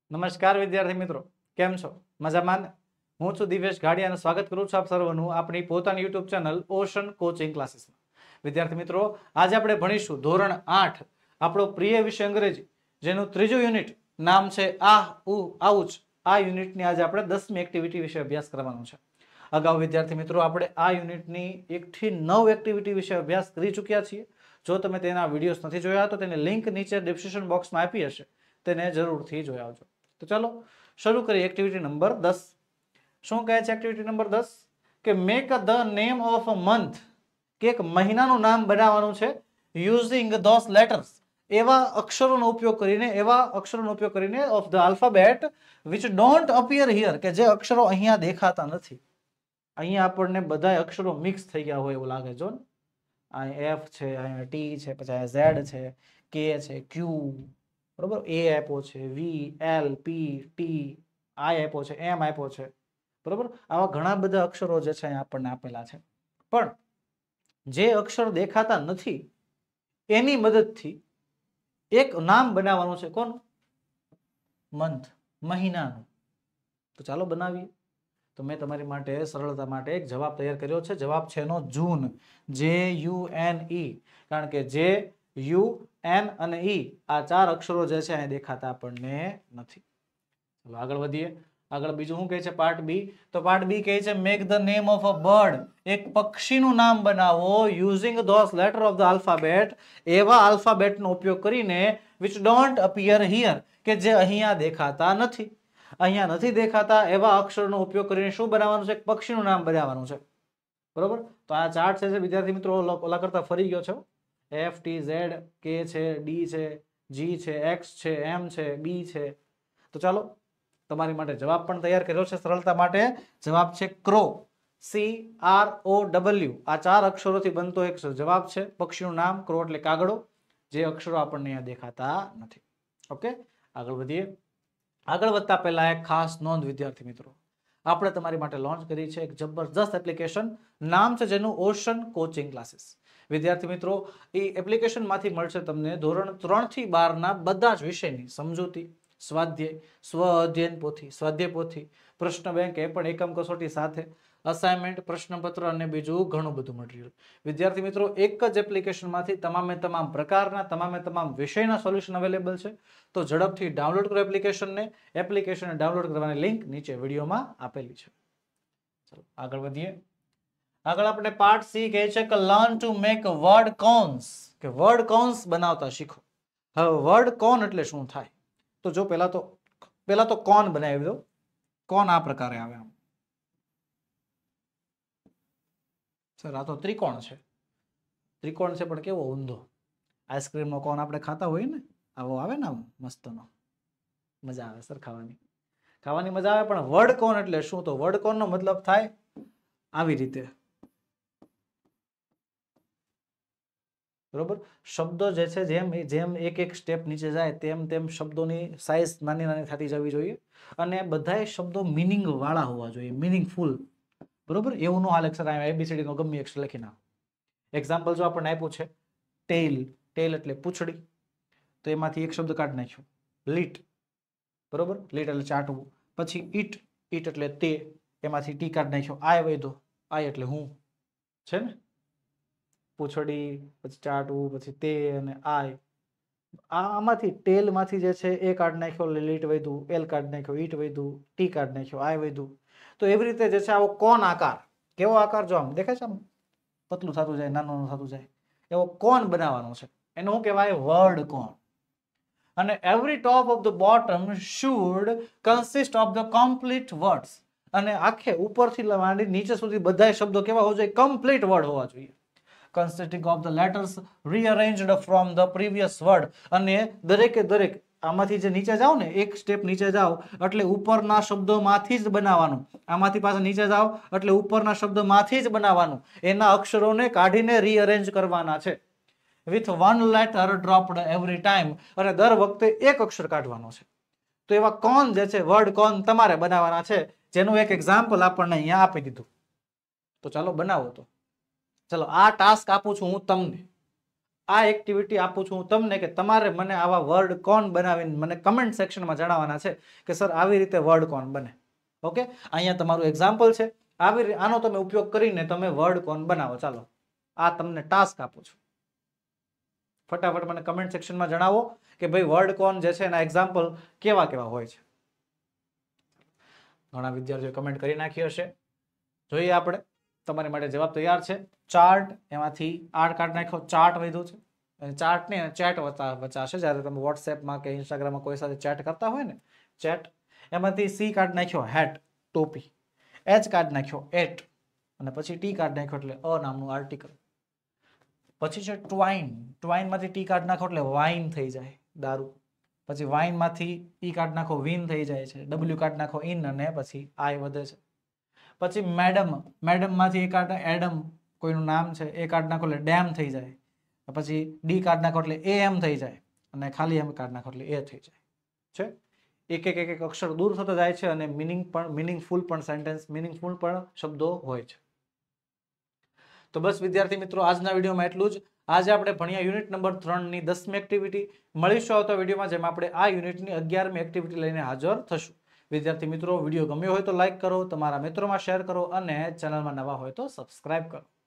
નમસ્કાર વિદ્યાર્થી મિત્રો, કેમ છો? મજામાં ને? હું છું દિવેશ ગાડિયા અને સ્વાગત કરું છું આપ સર્વનું આપણી પોતાની યુટ્યુબ ચેનલ ઓશન કોચિંગ ક્લાસીસમાં. વિદ્યાર્થી મિત્રો, આજે આપણે ભણીશું ધોરણ 8 આપણો પ્રિય વિષય અંગ્રેજી, જેનું ત્રીજું યુનિટ નામ છે આઉચ. આ યુનિટની આજે આપણે 10મી એક્ટિવિટી વિશે અભ્યાસ કરવાનો છે. અગાઉ વિદ્યાર્થી મિત્રો આપણે આ યુનિટની 1 થી 9 એક્ટિવિટી વિશે અભ્યાસ કરી ચૂક્યા છીએ. જો તમે તેના વિડીયોઝ નથી જોયા તો તેની લિંક નીચે ડિસ્ક્રિપ્શન બોક્સમાં આપી હશે, તેને જરૂરથી જોઈ આવજો. તો ચાલો શરૂ કરીએ એક્ટિવિટી નંબર 10. શું કહે છે એક્ટિવિટી નંબર 10? કે make the name of a month, કે એક મહિનાનું નામ બનાવવાનું છે યુઝિંગ ધોસ લેટર્સ, એવા અક્ષરોનો ઉપયોગ કરીને of the alphabet which don't appear here, કે જે અક્ષરો અહીંયા દેખાતા નથી. અહીંયા આપણને બધા અક્ષરો મિક્સ થઈ ગયા હોય એવું લાગે. જો ને, અહીંયા એફ છે, અહીંયા ટી છે, પછી અહીંયા ઝેડ છે, કે છે, ક્યુ, બરોબર, એ આપ્યો છે, વી, એલ, પી, ટી, આઈ આપ્યો છે, એમ આપ્યો છે, બરોબર. આવા ઘણા બધા અક્ષરો જે છે અહીંયા આપણને આપેલા છે. પણ જે અક્ષર દેખાતા નથી એની મદદથી એક નામ બનાવવાનું છે. કોનું? મંથ, મહિનાનું. તો ચાલો બનાવીએ. તો મેં તમારી માટે સરળતા માટે એક જવાબ તૈયાર કર્યો છે. જવાબ છે એનો જૂન, JUNE, કારણ કે જે, યુ, એન અને ઈ આ 4 અક્ષરો જે છે અહીં દેખાતા આપણને નથી. ચલો આગળ વધીએ. આગળ બીજું શું કહે છે? Part B. તો પાર્ટ બી કહે છે make the name of a bird, એક પક્ષીનું નામ બનાવો using those letter of the alphabet, એવા આલ્ફાબેટનો ઉપયોગ કરીને વિચ ડોન્ટ અપિયર હિયર, કે જે અહીંયા દેખાતા નથી. અહીંયા નથી દેખાતા એવા અક્ષરનો ઉપયોગ કરીને શું બનાવવાનું છે? એક પક્ષીનું નામ બનાવવાનું છે. બરોબર. તો આ ચાર્ટ છે વિદ્યાર્થી મિત્રો ઓલા કરતા ફરી ગયો છે. એફ, ટી, ઝેડ, કે છે, ડી છે, જી છે, એક્સ છે, એમ છે, બી છે. તો ચાલો તમારી માટે જવાબ પણ તૈયાર કર્યો છે સરળતા માટે. જવાબ છે ક્રો, CROW. આ 4 અક્ષરોથી બનતો એક જવાબ છે. પક્ષીનું નામ, ક્રો એટલે કાગડો, જે અક્ષરો આપણને અહીંયા દેખાતા નથી. ઓકે, આગળ વધીએ. આગળ વધતા પહેલા એક ખાસ નોંધ વિદ્યાર્થી મિત્રો, આપણે તમારી માટે લોન્ચ કરી છે એક જબરજસ્ત એપ્લિકેશન, નામ છે જેનું ઓશન કોચિંગ ક્લાસીસ. વિદ્યાર્થી મિત્રો, એ એપ્લિકેશનમાંથી મળશે તમને ધોરણ 3 થી 12 ના બધા જ વિષયની સમજૂતી, સ્વાધ્યાય, સ્વ અધ્યયન પોથી, સ્વાધ્યાય પોથી, પ્રશ્ન બેંક એ પણ એકમ કસોટી સાથે, અસાઇનમેન્ટ, પ્રશ્નપત્ર અને બીજું ઘણું બધું મટીરિયલ. વિદ્યાર્થી મિત્રો, એક જ એપ્લિકેશનમાંથી તમામ પ્રકારના તમામ વિષયના સોલ્યુશન અવેલેબલ છે. તો ઝડપથી ડાઉનલોડ કરો એપ્લિકેશનને. એપ્લિકેશનને ડાઉનલોડ કરવાની લિંક નીચે વિડીયોમાં આપેલી છે. ચલો આગળ વધીએ. આગળ આપણે પાર્ટ સી કહે છે કે learn to make word cones, કે વર્ડ કોન્સ બનાવતા શીખો. હવે વર્ડ કોન એટલે શું થાય? તો જો પહેલા તો કોન બનાવી દો. કોન આ પ્રકારે આવે. આમ સર આ તો ત્રિકોણ છે. ત્રિકોણ છે પણ કેવો ઊંધો. આઈસ્ક્રીમનો કોન આપણે ખાતા હોય ને, આવો આવે ને, આમ મસ્તનો. મજા આવે સર ખાવાની મજા આવે. પણ વર્ડ કોન એટલે શું? તો વર્ડ કોનનો મતલબ થાય આવી રીતે. બરોબર. શબ્દો જે છે જેમ એક સ્ટેપ નીચે જાય તેમ શબ્દોની સાઈઝ નાની થતી જવી જોઈએ, અને બધાય શબ્દો મિનિંગ વાળા હોવા જોઈએ, મિનિંગફુલ. બરોબર. એવું નો હાલે સર ABCD નો ગમે અક્ષર લખી નાખો. એક્ઝામ્પલ જો આપણને આપ્યું છે ટેલ, ટેલ એટલે પૂંછડી, તો એમાંથી એક શબ્દ કાઢી નાખ્યો લીટ. બરોબર. લીટ એટલે ચાટવું. પછી ઈટ, ઈટ એટલે તે, એમાંથી ટી કાઢી નાખ્યો. આય વૈધો, આય એટલે હું છે ને, પૂંછડી, પછી ચાટવું, પછી તે અને આય. આમાંથી ટેલ માંથી જે છે એ કાઢી નાખ્યો, લીટ વૈધું, એલ કાઢી નાખ્યો, ઈટ વૈધું, ટી કાઢી નાખ્યો, આય વૈધું. તો એવી રીતે જે છે આવો કોન આકાર, કેવો આકાર જો આમ દેખાય છે, આમ પતલું થતું જાય, નાનું થતું જાય, એવો કોન બનાવવાનો છે. એનું શું કહેવાય? Word cone. અને every top of the bottom should consist of the complete words. અને આખે ઉપરથી માંડી નીચે સુધી બધા શબ્દો કેવા હોવા જોઈએ? કમ્પ્લીટ વર્ડ હોવા જોઈએ. consisting of the letters rearranged from the previous word. અને દરેક આમાંથી જે નીચે જાઓ ને, એક સ્ટેપ નીચે જાઓ એટલે ઉપરના શબ્દોમાંથી જ બનાવવાનું. આમાંથી પાછા નીચે જાઓ એટલે ઉપરના શબ્દોમાંથી જ બનાવવાનું. એના અક્ષરોને કાઢીને રીઅરેન્જ કરવાના છે. with one letter dropped every time. અને દર વખતે એક અક્ષર કાઢવાનો છે. તો એવા કોન જે છે, વર્ડ કોન તમારે બનાવવાના છે, જેનું એક એક્ઝામ્પલ આપણને અહીંયા આપી દીધું. તો ચાલો બનાવો. તો ચલો આ ટાસ્ક આપું છું હું તમને. આ એક્ટિવિટી આપું છું હું તમને કે તમારે મને આવા વર્ડ કોણ બનાવીને મને કમેન્ટ સેક્શનમાં જણાવવાના છે કે સર આવી રીતે વર્ડ કોણ બને. ઓકે, અહીંયા તમારું એક્ઝામ્પલ છે. આનો તમે ઉપયોગ કરીને તમે વર્ડ કોણ બનાવો. ચાલો, આ તમને ટાસ્ક આપું છું. ફટાફટ મને કમેન્ટ સેક્શનમાં જણાવો કે ભાઈ વર્ડ કોણ જે છે એના એક્ઝામ્પલ કેવા કેવા હોય છે. ઘણા વિદ્યાર્થીઓ કમેન્ટ કરી નાખી હશે. જોઈએ આપણે. તમારી માટે જવાબ તૈયાર છે. ચાર્ટ, એમાંથી આર કાર્ડ નાખ્યો, ચાર્ટ વધ્યું છે. ચાર્ટ ને ચેટ વચાશે જ્યારે તમે વોટ્સએપમાં કે ઇન્સ્ટાગ્રામમાં કોઈ સાથે ચેટ કરતા હોય ને, ચેટ. એમાંથી સી કાર્ડ નાખ્યો, હેટ, ટોપી. એચ કાર્ડ નાખ્યો, એટ. અને પછી ટી કાર્ડ નાખ્યો એટલે અ નામનું આર્ટિકલ. પછી છે ટ્વાઇન. ટ્વાઇનમાંથી ટી કાર્ડ નાખો એટલે વાઇન થઈ જાય, દારૂ. પછી વાઇનમાંથી ઈ કાર્ડ નાખો, વિન થઈ જાય છે. ડબલ્યુ કાર્ડ નાખો, ઇન, અને પછી આઈ વધે છે. પછી મેડમ. મેડમમાંથી એ કાર્ડ એડમ, કોઈનું નામ છે, એ કાર્ડ નાખો એટલે ડેમ થઈ જાય. પછી ડી કાર્ડ નાખો એટલે એ એમ થઈ જાય. અને ખાલી એમ કાર્ડ નાખો એટલે એ થઈ જાય છે. એક એક અક્ષર દૂર થતો જાય છે અને મિનિંગફુલ પણ સેન્ટેન્સ, મિનિંગફુલ પણ શબ્દો હોય છે. તો બસ વિદ્યાર્થી મિત્રો, આજના વિડીયોમાં એટલું જ. આજે આપણે ભણ્યા યુનિટ નંબર 3 ની 10મી એક્ટિવિટી. મળીશું આવતા વિડીયોમાં, જેમાં આપણે આ યુનિટની 11મી એક્ટિવિટી લઈને હાજર થશું. વિદ્યાર્થી મિત્રો, વિડીયો ગમ્યો હોય તો લાઈક કરો, તમારા મિત્રોમાં શેર કરો અને ચેનલમાં નવા હોય તો સબસ્ક્રાઇબ કરો.